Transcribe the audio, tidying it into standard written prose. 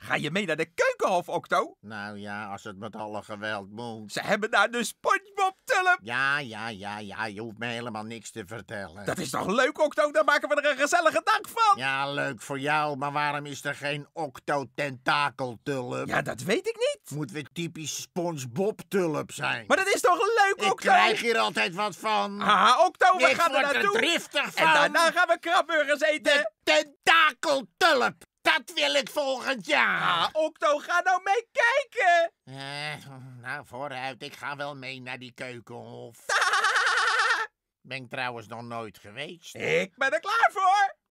Ga je mee naar de keukenhof, Octo? Nou ja, als het met alle geweld moet. Ze hebben daar de SpongeBob-tulp. Ja, je hoeft me helemaal niks te vertellen. Dat is toch leuk, Octo? Dan maken we er een gezellige dag van. Ja, leuk voor jou, maar waarom is er geen octotentakeltulp? Ja, dat weet ik niet. Moet weer typisch SpongeBob-tulp zijn. Maar dat is toch leuk, Ik Octo? krijg hier altijd wat van. Haha, Octo, we Ik gaan er word er naartoe. driftig van. En daarna gaan we krabburgers eten. De tentakeltulp. Dat wil ik volgend jaar. Ah, Octo, ga nou mee kijken. Nou, vooruit. Ik ga wel mee naar die keukenhof. Ben ik trouwens nog nooit geweest. Ik ben er klaar voor.